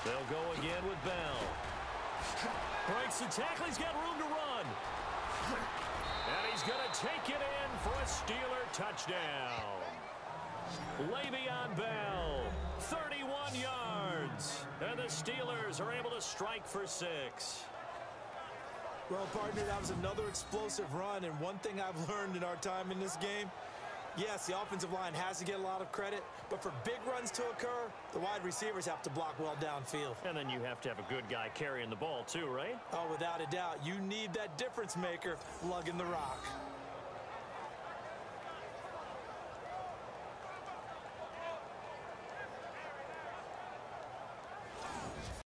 They'll go again with Bell. Breaks the tackle. He's got room to run. And he's going to take it in for a Steeler touchdown. Le'Veon Bell, 31 yards. And the Steelers are able to strike for 6. Well, partner, that was another explosive run. And one thing I've learned in our time in this game, yes, the offensive line has to get a lot of credit, but for big runs to occur, the wide receivers have to block well downfield. And then you have to have a good guy carrying the ball too, right? Oh, without a doubt. You need that difference maker lugging the rock.